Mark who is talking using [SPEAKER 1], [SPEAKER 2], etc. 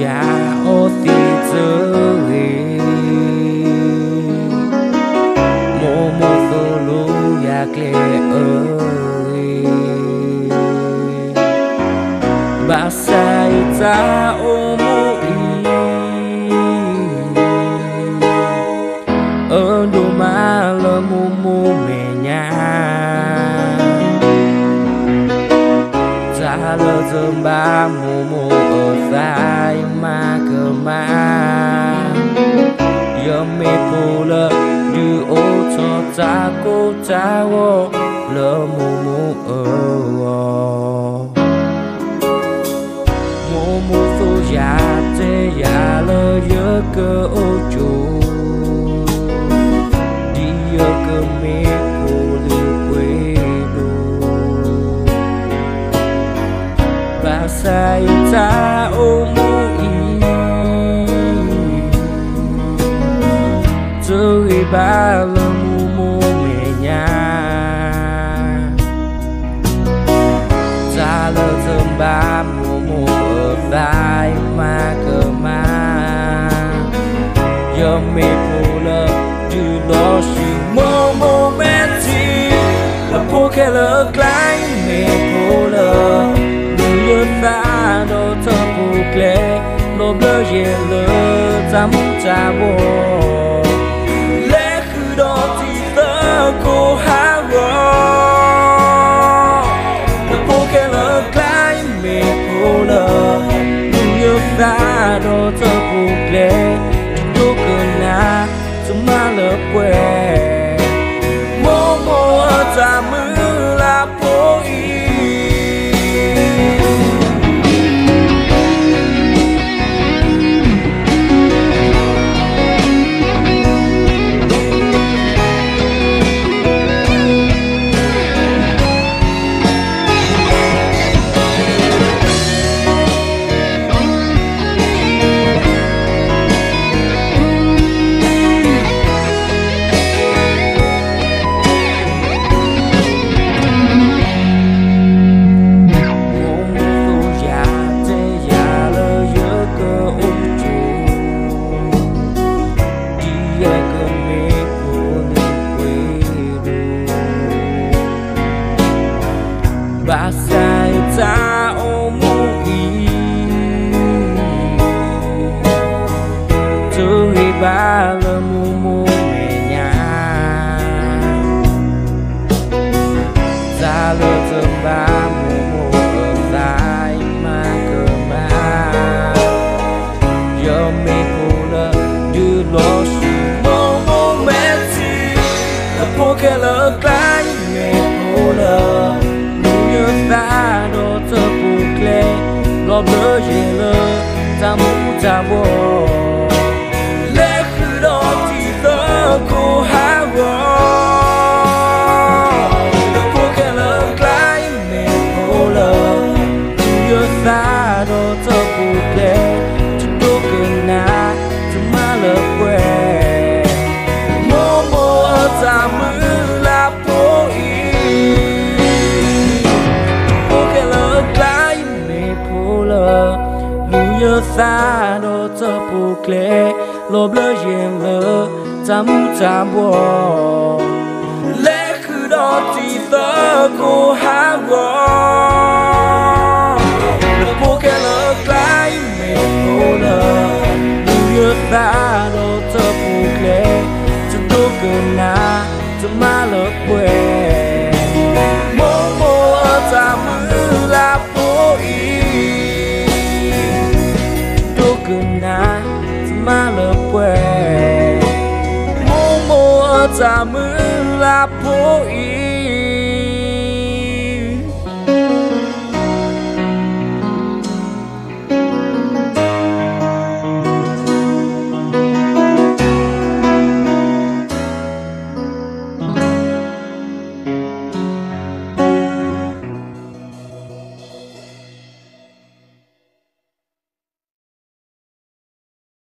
[SPEAKER 1] ya ô ti chơi mô mô tô lu ya kle ơi bà sai ta ô mô y ở đồ mà lơ mô mô mẹ nhà ta lơ dơm ba mô mô ở dài mà cơ mà giờ mê phô lơ như ô cho ta cô ta ô lơ mô mô ở mô mô phô ya tê ya lơ nhớ cơ ô chủ đi ở cơ mê phô lưu quê đô bà sai ta ô mô y chơi ba lơ mô mô mẹ nhà ta lơ thơm ba mô mô ở vai mà cơ mà giờ mê phô lơ như nó chỉ mô mô mẹ chi là phô khe lơ cái mê phô lơ như ta đồ thơ phô kle lô bơ ye lơ dám cha bồ lẽ khứ đó thì tớ cô hát rô là phô khe lơ cái mê phô lơ như ta đồ thơ phô kle đô cơ na cho má lơ quê mô mô ta mư là phô y bà sai ta ô mô y chơi ba lơ mô mô mẹ nhà ta lơ thơm ba mô mô ở dài mà cơ mà giờ mê phô lơ như nó chỉ mô mô mẹ chi là phô khe lơ cái mê phô lơ ta đồ thơ phô kle lò bơ ye lơ ta mũ ta bồ lẽ khứ đó thì tớ cô hát rô là phô khe lơ cái mê phô lơ như ta đồ thơ phô kle chút đô cơ na cho má lơ quê mô mô ở ta mư là phô y như ta đồ thơ phô kle lô bơ ye lơ ta mũ ta bồ lẽ khứ đó thì tớ cô hát rô là phô khe lơ cái mê phô lơ như ta đồ thơ phô kle cho đô cơ na cho má lơ quê mô mô ở ta mư là phô y na ma lơ quê mô mô ở ta mư là phô y